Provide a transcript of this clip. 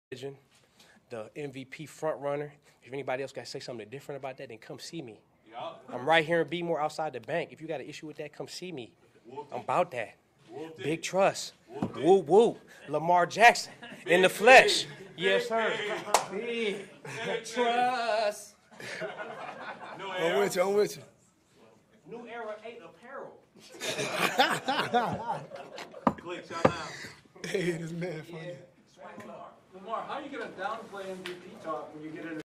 the MVP front runner. If anybody else got to say something different about that, then come see me. I'm right here in B-More outside the bank. If you got an issue with that, come see me. I'm about that. Big Truss. Whoop, whoop. Lamar Jackson in the flesh. Yes, sir. Big Truss. I'm with you. New Era 8 apparel. Click, shout out. Hey, this man funny. Lamar, how are you going to downplay MVP talk when you get in